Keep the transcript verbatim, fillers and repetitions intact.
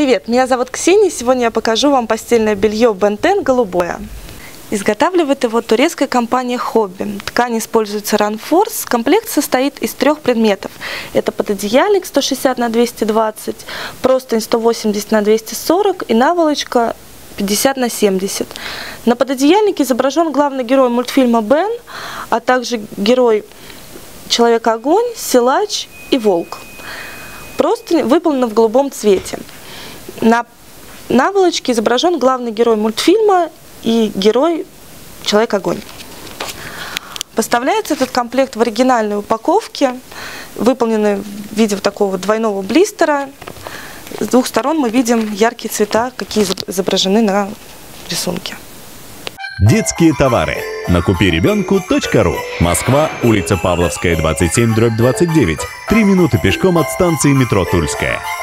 Привет, меня зовут Ксения. Сегодня я покажу вам постельное белье Бентен голубое. Изготавливает его турецкая компания Хобби. Ткань используется Ранфорс. Комплект состоит из трех предметов. Это пододеяльник сто шестьдесят на двести двадцать, простынь сто восемьдесят на двести сорок и наволочка пятьдесят на семьдесят. На пододеяльнике изображен главный герой мультфильма Бен, а также герой Человек-огонь, Силач и Волк. Простынь выполнена в голубом цвете. На наволочке изображен главный герой мультфильма и герой Человек-огонь. Поставляется этот комплект в оригинальной упаковке, выполненной в виде вот такого двойного блистера. С двух сторон мы видим яркие цвета, какие изображены на рисунке. Детские товары на купи ребенку точка ру. Москва, улица Павловская, двадцать семь, дробь двадцать девять. Три минуты пешком от станции метро Тульская.